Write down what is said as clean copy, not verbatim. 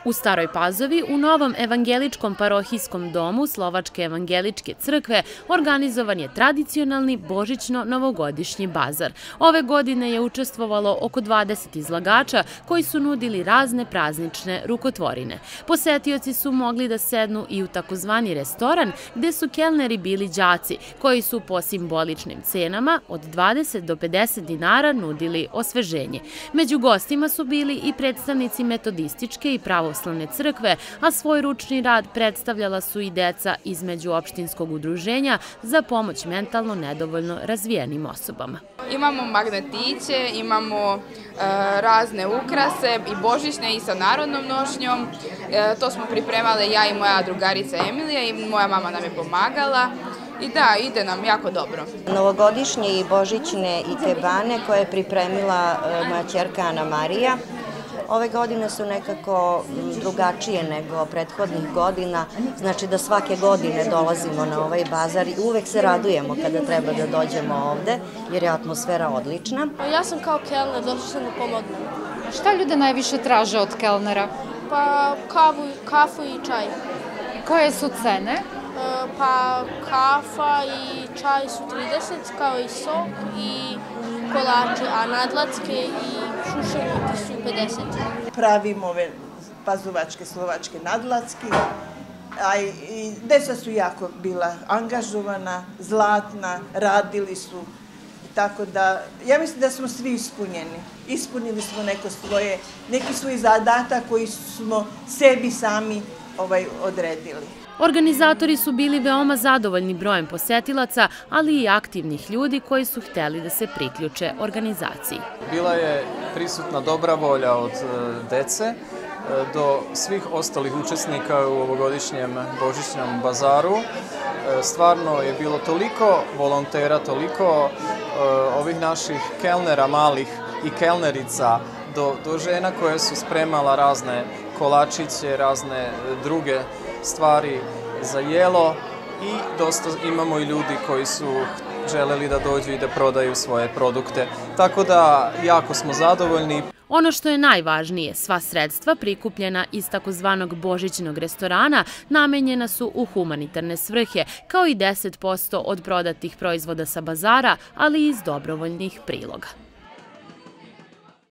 U Staroj Pazovi, u novom evangeličkom parohijskom domu Slovačke evangeličke crkve organizovan je tradicionalni božićno-novogodišnji bazar. Ove godine je učestvovalo oko 20 izlagača koji su nudili razne praznične rukotvorine. Posetioci su mogli da sednu i u takozvani restoran gde su kelneri bili đaci koji su po simboličnim cenama od 20 do 50 dinara nudili osveženje. Među gostima su bili i predstavnici metodističke i pravoslavne crkve, a svoj ručni rad predstavljala su i deca iz Međuopštinskog udruženja za pomoć mentalno nedovoljno razvijenim osobama. Imamo magnetiće, imamo razne ukrase i božićne i sa narodnom nošnjom. To smo pripremale ja i moja drugarica Emilija i moja mama nam je pomagala. I da, ide nam jako dobro. Novogodišnje i božićne ikebane koje je pripremila moja ćerka Ana Marija. Ove godine su nekako drugačije nego prethodnih godina, znači da svake godine dolazimo na ovaj bazar i uvek se radujemo kada treba da dođemo ovde, jer je atmosfera odlična. Ja sam kao kelner, došla sam da pomognem. Šta ljude najviše traže od kelnera? Pa kafu i čaj. Koje su cene? Pa kafa i čaj su 30, kao i sok i kolači, a nadlatske i šuševiti su 50. Pravimo ove pazovačke, slovačke nadlatske, a i deca su jako bila angažovana, zlatna, radili su, tako da ja mislim da smo svi ispunjeni. Ispunili smo neki svoj zadatak koji smo sebi sami odredili. Organizatori su bili veoma zadovoljni brojem posetilaca, ali i aktivnih ljudi koji su hteli da se priključe organizaciji. Bila je prisutna dobra volja od dece do svih ostalih učesnika u ovogodišnjem božićnom bazaru. Stvarno je bilo toliko volontera, toliko ovih naših kelnera malih i kelnerica do žena koje su spremala razne kolačiće, razne druge stvari za jelo i dosta imamo i ljudi koji su želeli da dođu i da prodaju svoje produkte. Tako da jako smo zadovoljni. Ono što je najvažnije, sva sredstva prikupljena iz takozvanog božićnog restorana namenjena su u humanitarne svrhe, kao i 10% od prodatih proizvoda sa bazara, ali i iz dobrovoljnih priloga.